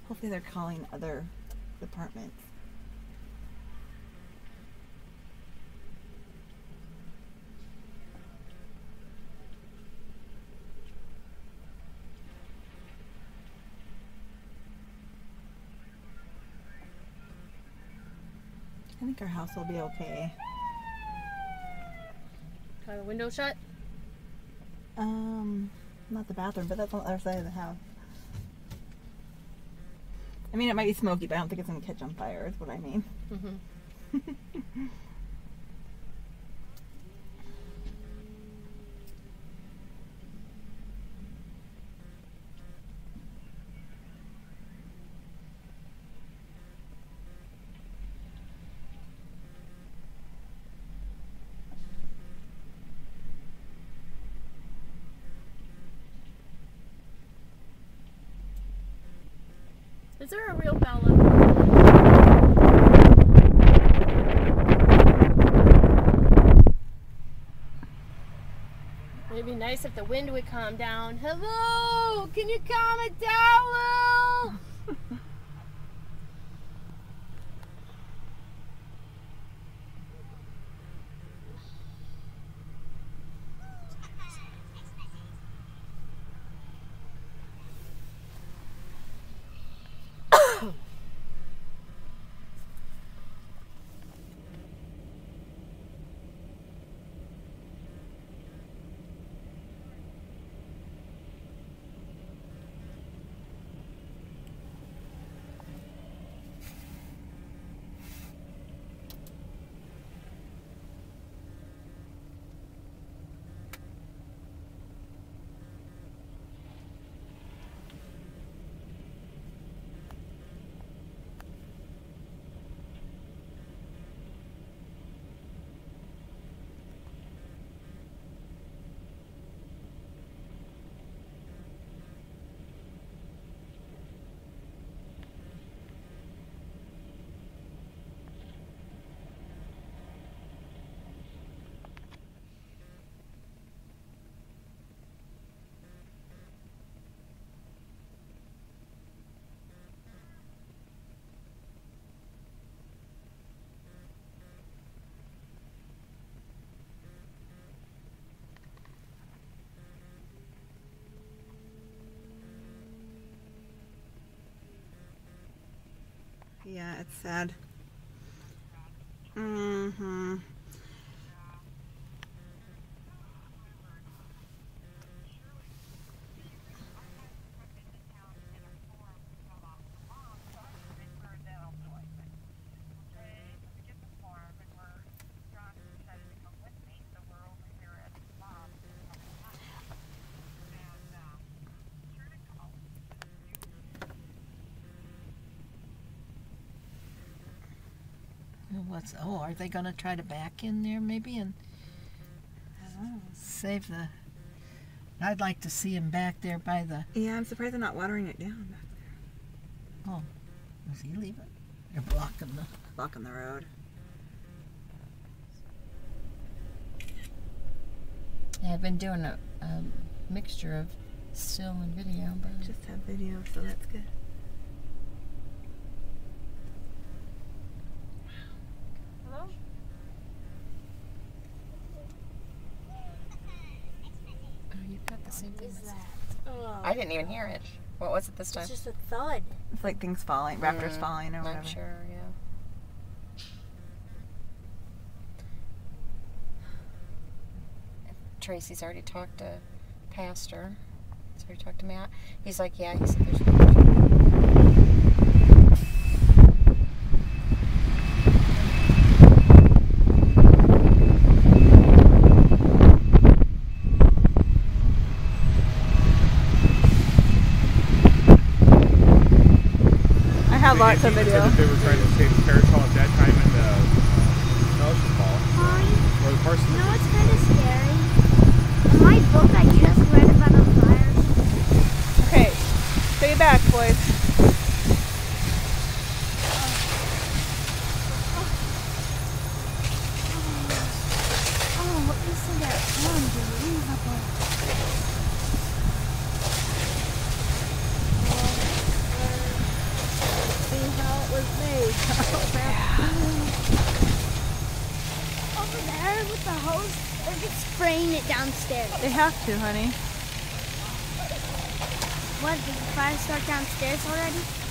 Hopefully they're calling other departments. I think our house will be okay. Got the window shut? Not the bathroom, but that's on the other side of the house. I mean, it might be smoky, but I don't think it's going to catch on fire, is what I mean. Mm-hmm. Is there a real Bella? It'd be nice if the wind would calm down. Hello! Can you calm it down, Lil? Yeah, it's sad. Mm-hmm. Are they going to try to back in there maybe and save the... I'd like to see him back there by the... Yeah, I'm surprised they're not watering it down back there. Oh, is he leaving? They're blocking the road. Yeah, I've been doing a mixture of still and video, but... Just have video, so that's good. Same thing. I didn't even hear it. What was it this time? It's just a thud. It's like things falling, raptors falling or whatever. I'm sure, yeah. Tracy's already talked to Pastor. He's already talked to Matt. He's like, yeah, he said there's... Lots of video. They were trying to save the parasol at that time in the Ocean Ball. Or the Parsons. You know what's kind of scary? In my book, I just read about a fire. Okay, stay back, boys. Oh, isn't that unbelievable? Over there with the hose, they're just spraying it downstairs. They have to, honey. What, did the fire start downstairs already?